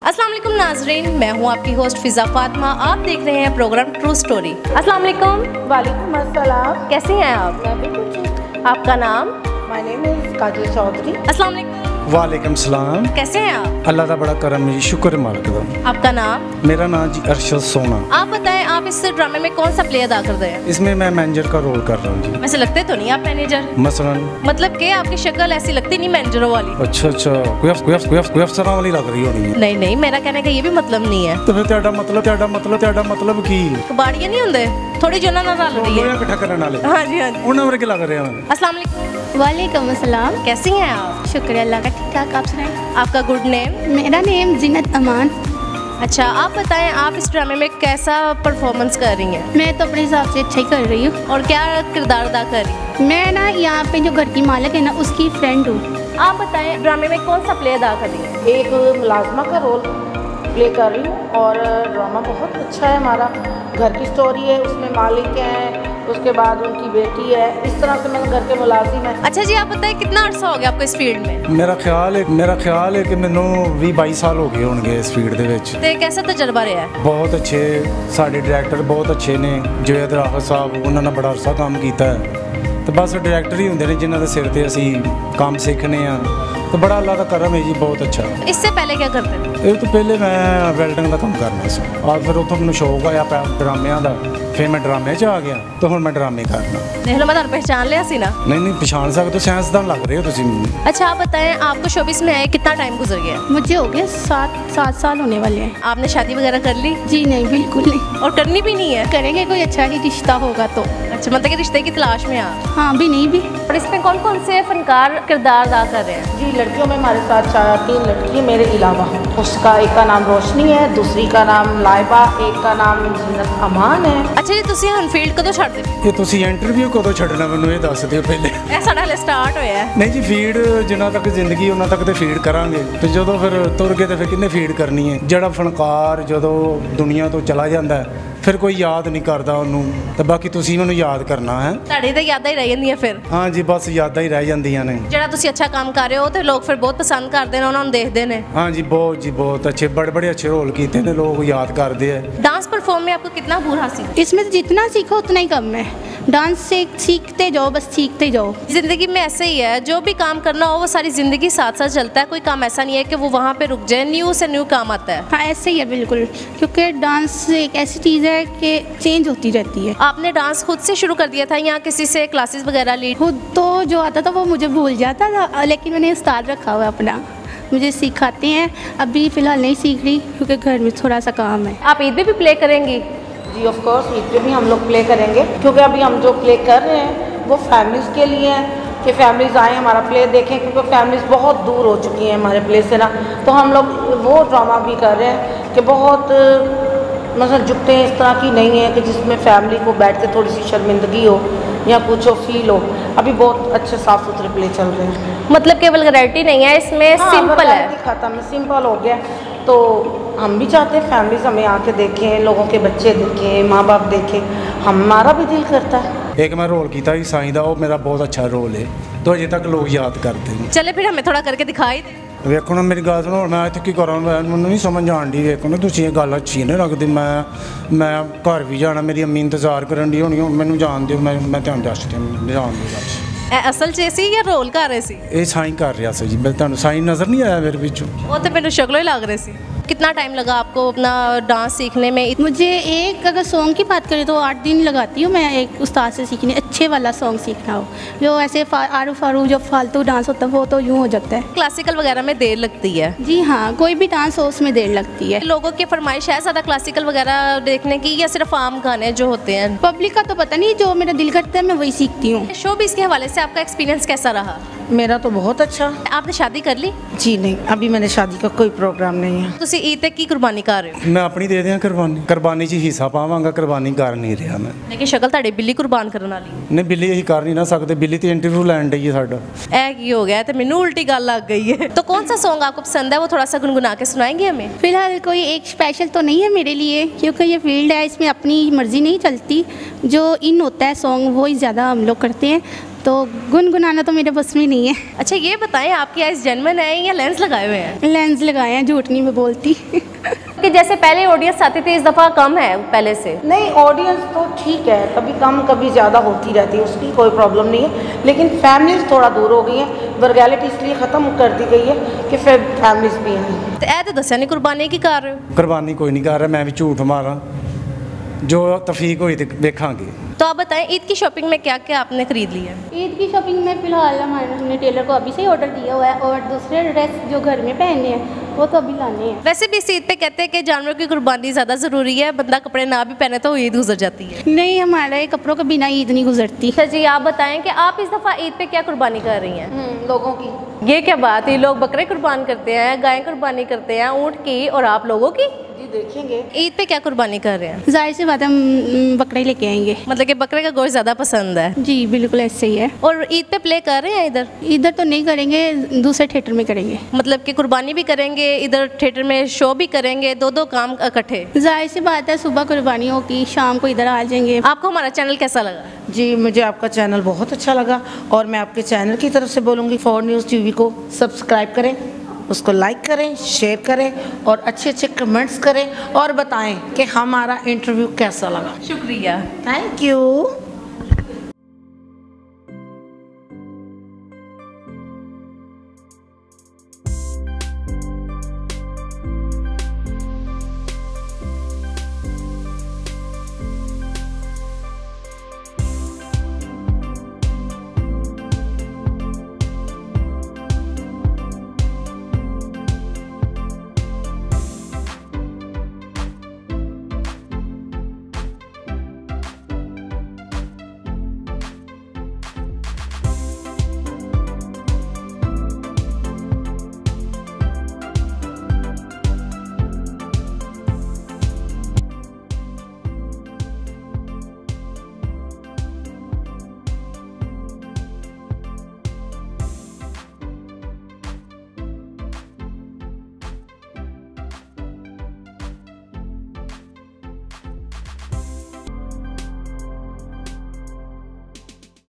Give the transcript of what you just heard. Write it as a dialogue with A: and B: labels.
A: अस्सलाम वालेकुम नाजरीन, मैं हूँ आपकी होस्ट फिज़ा फातिमा। आप देख रहे हैं प्रोग्राम ट्रू स्टोरी। अस्सलाम वालेकुम।
B: वालेकुम अस्सलाम।
A: कैसी हैं आप?
B: मैं बिल्कुल ठीक।
A: आपका नाम?
B: My name is Kajal Chaudhary.
A: अस्सलाम वालेकुम।
C: वालेकुम सलाम।
A: कैसे हैं आप?
C: अल्लाह का बड़ा करम है, शुक्र है मालिक दा।
A: आपका नाम?
C: मेरा नाम जी अरशद सोना।
A: आप बताएं, आप इस ड्रामे में कौन सा प्ले अदा कर रहे हैं?
C: इसमें मैं मैनेजर का रोल कर रहा हूँ जी।
A: वैसे लगते तो नहीं आप मैनेजर,
C: मसलन
A: मतलब कि आपकी शक्ल ऐसी लगती नहीं मैनेजरों वाली।
C: अच्छा कोई अफसरां वाली लग रही होनी है।
A: नहीं, मेरा कहने का ये भी मतलब नहीं है।
C: तो फिर ਤੁਹਾਡਾ मतलब की
A: कबाड़ियाँ नहीं होंगे थोड़ी जो ना रल रही है।
C: इकट्ठा करने वाले।
A: हाँ जी।
C: उन्होंने वर्गे लग रहे हैं।
A: अस्सलाम वालेकुम।
D: वालेकुम अस्सलाम।
A: कैसी हैं आप?
D: शुक्र अल्लाह का, ठीक ठाक। आप सुनाएं?
A: आपका गुड नेम?
D: मेरा नेम जिन्नत अमान।
A: अच्छा, आप बताएं, आप इस ड्रामे में कैसा परफॉर्मेंस कर रही हैं?
D: मैं तो अपने हिसाब से अच्छा ही कर रही हूँ।
A: और क्या किरदार अदा कर रही हैं?
D: मैं ना यहाँ पे जो घर की मालिक है ना, उसकी फ्रेंड हूँ।
A: आप बताएं, ड्रामे में कौन सा प्ले अदा कर रही हैं?
B: एक मुलाजमा का रोल प्ले कर रही हूँ और ड्रामा बहुत अच्छा है हमारा। घर की स्टोरी है, उसमें मालिक हैं, उसके बाद उनकी बेटी है, इस तरह से मैंने घर के मुलाजिम हैं।
A: अच्छा जी, आप बताएं, कितना अर्सा हो गया आपको इस फील्ड में?
C: मेरा ख्याल है कि मैनू 20-22 साल हो गए होंगे इस फील्ड ਦੇ ਵਿੱਚ।
A: ਤੇ कैसा तजर्बा रहा है?
C: बहुत अच्छे ਸਾਡੇ डायरैक्टर बहुत अच्छे ने। ਜਵੇਦ ਰਾਹਤ ਸਾਹਿਬ, ਉਹਨਾਂ ਨਾਲ ਬੜਾ ਅਰਸਾ ਕੰਮ ਕੀਤਾ ਹੈ। ਤੇ ਬਸ ਡਾਇਰੈਕਟਰ ਹੀ ਹੁੰਦੇ ਨੇ ਜਿਨ੍ਹਾਂ ਦੇ ਸਿਰ ਤੇ ਅਸੀਂ ਕੰਮ ਸਿੱਖਨੇ ਆ। तो बड़ा अल्लाह का करम है जी, बहुत अच्छा।
A: इससे पहले क्या करते थे?
C: ਇਹ ਤੋਂ ਪਹਿਲੇ ਮੈਂ ਵੈਲਡਿੰਗ ਦਾ ਕੰਮ ਕਰਨਾ ਸੀ और फिर ਉੱਥੋਂ ਮੈਨੂੰ ਸ਼ੌਕ ਆਇਆ ਡਰਾਮਿਆਂ ਦਾ, ਫਿਰ ਮੈਂ ਡਰਾਮੇ 'ਚ ਆ ਗਿਆ ਤੇ ਹੁਣ ਮੈਂ ਡਰਾਮੇ करना।
A: देख लो, मैं ਤੁਹਾਨੂੰ पहचान लिया सी ना।
C: नहीं पहचान सकते, साइंसदान लग रहे हो तुम।
A: अच्छा, आप बताएं, आपको शोबिस में आए कितना टाइम गुजर गया?
D: मुझे हो गया 7 साल होने वाले हैं।
A: आपने शादी वगैरह कर ली?
D: जी नहीं, बिल्कुल नहीं।
A: और करनी भी नहीं है?
D: करेंगे, कोई अच्छा ही रिश्ता होगा तो।
A: अच्छा, मतलब कि रिश्ते की तलाश में आप?
D: हाँ, भी नहीं भी।
A: और इसमें कौन कौन से फनकार किरदार अदा कर रहे हैं?
B: जी, लड़कियों में हमारे साथ 3 लड़की मेरे अलावा। उसका एक का नाम रोशनी है, दूसरी का नाम लाइबा, एक का नाम जिन्नत अमान है।
A: अच्छा जी, ਤੁਸੀਂ ਹੁਣ ਫੀਲਡ ਕਦੋਂ ਛੱਡਦੇ?
C: ਇਹ ਤੁਸੀਂ ਇੰਟਰਵਿਊ ਕਦੋਂ ਛੱਡਣਾ ਮੈਨੂੰ ਇਹ ਦੱਸ ਦਿਓ ਪਹਿਲੇ।
A: ਇਹ ਸਾਡਾ ਹਲੇ ਸਟਾਰਟ ਹੋਇਆ ਹੈ।
C: ਨਹੀਂ ਜੀ, ਫੀਡ ਜਿੰਨਾ ਤੱਕ ਜ਼ਿੰਦਗੀ ਉਹਨਾਂ ਤੱਕ ਤੇ ਫੀਡ ਕਰਾਂਗੇ, ਤੇ ਜਦੋਂ ਫਿਰ ਤੁਰ ਕੇ ਤੇ ਫਿਰ ਕਿੰਨੇ ਫੀਡ ਕਰਨੀ ਹੈ। ਜਿਹੜਾ ਫਨਕਾਰ ਜਦੋਂ ਦੁਨੀਆ ਤੋਂ ਚਲਾ ਜਾਂਦਾ ਫਿਰ ਕੋਈ ਯਾਦ ਨਹੀਂ ਕਰਦਾ ਉਹਨੂੰ, ਤੇ ਬਾਕੀ ਤੁਸੀਂ ਉਹਨੂੰ ਯਾਦ ਕਰਨਾ ਹੈ।
A: ਤੁਹਾਡੀ ਤਾਂ ਯਾਦਾਂ ਹੀ ਰਹਿ ਜਾਂਦੀਆਂ ਫਿਰ।
C: ਹਾਂ ਜੀ, ਬਸ ਯਾਦਾਂ ਹੀ ਰਹਿ ਜਾਂਦੀਆਂ ਨੇ।
A: ਜਿਹੜਾ ਤੁਸੀਂ अच्छा काम कर रहे हो तो लोग फिर बहुत पसंद करते हैं, उन्होंने देखते हैं।
C: हाँ जी, बहुत अच्छे, बड़े अच्छे रोल किए ने, लोग याद करते हैं।
A: डांस परफॉर्म में आपको कितना बुरा हासिल?
D: इसमें जितना सीखो उतना ही कम है। डांस से सीखते जाओ, बस सीखते जाओ।
A: ज़िंदगी में ऐसे ही है, जो भी काम करना हो वो सारी ज़िंदगी साथ साथ चलता है। कोई काम ऐसा नहीं है कि वो वहाँ पे रुक जाए, न्यू से न्यू काम आता है।
D: हाँ, ऐसे ही है बिल्कुल, क्योंकि डांस एक ऐसी चीज़ है कि चेंज होती रहती है।
A: आपने डांस खुद से शुरू कर दिया था या किसी से क्लासेस वगैरह ली?
D: खुद तो जो आता था वो मुझे भूल जाता था, लेकिन मैंने उस्ताद रखा हुआ है अपना, मुझे सिखाते हैं। अभी फ़िलहाल नहीं सीख रही क्योंकि घर में थोड़ा सा काम है।
A: आप ईद में भी प्ले करेंगी?
B: जी ऑफ कोर्स, ईद पे भी हम लोग प्ले करेंगे, क्योंकि अभी हम जो प्ले कर रहे हैं वो फैमिलीज़ के लिए हैं कि फैमिलीज़ आएँ हमारा प्ले देखें, क्योंकि फैमिलीज़ बहुत दूर हो चुकी हैं हमारे प्ले से ना। तो हम लोग वो ड्रामा भी कर रहे हैं कि बहुत मतलब जुगते इस तरह की नहीं है कि जिसमें फैमिली को बैठ के थोड़ी सी शर्मिंदगी हो या कुछ हो, फील हो। अभी बहुत अच्छे साफ़ सुथरे प्ले चल रहे हैं।
A: मतलब केवल वैरायटी नहीं है इसमें, सिंपल है।
B: ख़त्म, सिंपल हो गया। तो हम भी चाहते हैं फैमिलीज हमें आके देखें, लोगों के बच्चे देखें, माँ बाप देखें, हमारा भी दिल करता है।
C: एक मैं रोल किया ईसाई का, वो मेरा बहुत अच्छा रोल है, तो अजे तक लोग याद करते हैं।
A: चले फिर हमें थोड़ा करके दिखाई दे।
C: ਵੇਖੋ ਨਾ ਮੇਰੀ ਗੱਲ ਸੁਣੋ, ਮੈਂ ਇੱਥੇ ਕੀ ਕਰਾਂ, ਮੈਨੂੰ ਨਹੀਂ ਸਮਝ ਆਉਂਦੀ। ਵੇਖੋ ਨਾ, ਤੁਸੀਂ ਇਹ ਗੱਲ ਅੱਛੀ ਨਹੀਂ ਲੱਗਦੀ। ਮੈਂ ਘਰ ਵੀ ਜਾਣਾ, ਮੇਰੀ ਅੰਮੀ ਇੰਤਜ਼ਾਰ ਕਰਨ ਦੀ ਹੋਣੀ, ਮੈਨੂੰ ਜਾਣ ਦਿਓ, ਮੈਂ ਤੁਹਾਨੂੰ ਦੱਸ ਦਿਆਂ, ਜਾਣ ਦਿਓ ਬਸ।
A: ਅਸਲ 'ਚ ਸੀ ਜਾਂ ਰੋਲ ਕਰ ਰਹੇ ਸੀ?
C: ਇਹ ਸਾਈਂ ਕਰ ਰਿਹਾ ਸੀ ਜੀ, ਤੁਹਾਨੂੰ ਸਾਈਂ ਨਜ਼ਰ ਨਹੀਂ ਆਇਆ ਮੇਰੇ ਵਿੱਚੋਂ?
A: वो तो मैंने शक्लों ही लग रहे सी। कितना टाइम लगा आपको अपना डांस सीखने में?
D: मुझे एक अगर सॉन्ग की बात करें तो 8 दिन लगाती हूँ मैं एक उस्ताद से सीखने, अच्छे वाला सॉन्ग सीखना हो। जो ऐसे आरू फारू जो फालतू डांस होता है वो तो यूँ हो जाता है।
A: क्लासिकल वगैरह में देर लगती है?
D: जी हाँ, कोई भी डांस हो उसमें देर लगती है।
A: लोगों की फरमाइश है ज़्यादा क्लासिकल वगैरह देखने की या सिर्फ आम गाने जो होते हैं?
D: पब्लिक का तो पता नहीं, जो मेरा दिल करता है मैं वही सीखती हूँ।
A: शोबिज़ के हवाले से आपका एक्सपीरियंस कैसा रहा?
B: मेरा तो बहुत अच्छा।
A: आपने शादी कर ली?
B: जी नहीं, अभी मैंने शादी का कोई प्रोग्राम नहीं है।
A: ਤੁਸੀਂ ईद तक की कुर्बानी कर रहे हो?
C: ਮੈਂ ਆਪਣੀ ਦੇ ਦਿਆਂ ਕੁਰਬਾਨੀ 'ਚ ਹਿੱਸਾ ਪਾਵਾਂਗਾ, ਕੁਰਬਾਨੀ ਕਰ ਨਹੀਂ ਰਿਹਾ ਮੈਂ।
A: लेकिन शक्ल ਤੁਹਾਡੀ ਬਿੱਲੀ ਕੁਰਬਾਨ ਕਰਨ ਵਾਲੀ।
C: ਨਹੀਂ, ਬਿੱਲੀ ਅਸੀਂ ਕਰ ਨਹੀਂ ਨਾ ਸਕਦੇ, ਬਿੱਲੀ ਤੇ ਇੰਟਰਵਿਊ ਲੈਣ ਡਈ ਹੈ ਸਾਡਾ।
A: ਇਹ ਕੀ हो गया? तो मैंने उल्टी गल लग गई है। तो कौन सा सॉन्ग आपको पसंद है, वो थोड़ा सा गुनगुना के सुनाएंगे हमें?
D: फ़िलहाल कोई एक स्पेशल तो नहीं है मेरे लिए, क्योंकि ये फील्ड है, इसमें अपनी मर्ज़ी नहीं चलती। जो इन होता है सॉन्ग वो ही ज़्यादा हम लोग करते हैं। तो गुनगुनाना तो मेरे बस में नहीं है।
A: अच्छा ये बताएं, आपकी आइज जेन्युइन है या लेंस लगाए हुए हैं?
D: लेंस लगाए हैं, झूठ नहीं मैं बोलती।
A: कि जैसे पहले ऑडियंस आती थी, इस दफ़ा कम है पहले से?
B: नहीं, ऑडियंस तो ठीक है, कभी कम कभी ज़्यादा होती रहती है, उसकी कोई प्रॉब्लम नहीं है, लेकिन फैमिलीज थोड़ा दूर हो गई हैं। वर्गैलिटी इसलिए ख़त्म कर दी गई है कि फिर फैमिलीज भी हैं।
A: तो ऐ तो दसिया नहीं कुर्बानी की कर रहे हो?
C: कुर्बानी कोई नहीं कर रहा, मैं भी झूठ मारा, जो तफीक हुई तो देखांगे।
A: तो आप बताएं, ईद की शॉपिंग में क्या क्या आपने खरीद लिया?
D: ईद की शॉपिंग में फ़िलहाल हमने टेलर को अभी से ही ऑर्डर दिया हुआ है, और दूसरे ड्रेस जो घर में पहनने हैं वो तो अभी लाने हैं।
A: वैसे भी इस ईद पे कहते हैं कि जानवरों की कुर्बानी ज़्यादा ज़रूरी है, बंदा कपड़े ना भी पहने तो ईद गुजर जाती है।
D: नहीं, हमारे कपड़ों के बिना ईद नहीं गुजरती।
A: अच्छा जी, आप बताएं कि आप इस दफ़ा ईद पे क्या कुर्बानी कर रही हैं?
B: लोगों की।
A: ये क्या बात है, लोग बकरे कुर्बान करते हैं, गाय कुर्बानी करते हैं, ऊँट की, और आप लोगों की?
B: जी देखेंगे।
A: ईद पे क्या कुर्बानी कर रहे हैं?
D: जाहिर सी बात है, हम बकरे लेके आएंगे।
A: मतलब कि बकरे का गोश्त ज़्यादा पसंद है?
D: जी बिल्कुल ऐसे ही है।
A: और ईद पे प्ले कर रहे हैं इधर?
D: इधर तो नहीं करेंगे, दूसरे थिएटर में करेंगे।
A: मतलब कि कुर्बानी भी करेंगे, इधर थिएटर में शो भी करेंगे, दो काम इकट्ठे?
D: जाहिर सी बात है, सुबह कुर्बानियों की, शाम को इधर आ जाएंगे।
A: आपको हमारा चैनल कैसा लगा?
B: जी, मुझे आपका चैनल बहुत अच्छा लगा, और मैं आपके चैनल की तरफ से बोलूँगी 4 न्यूज़ टीवी को सब्सक्राइब करें, उसको लाइक करें, शेयर करें, और अच्छे अच्छे कमेंट्स करें, और बताएं कि हमारा इंटरव्यू कैसा लगा।
A: शुक्रिया।
B: Thank you.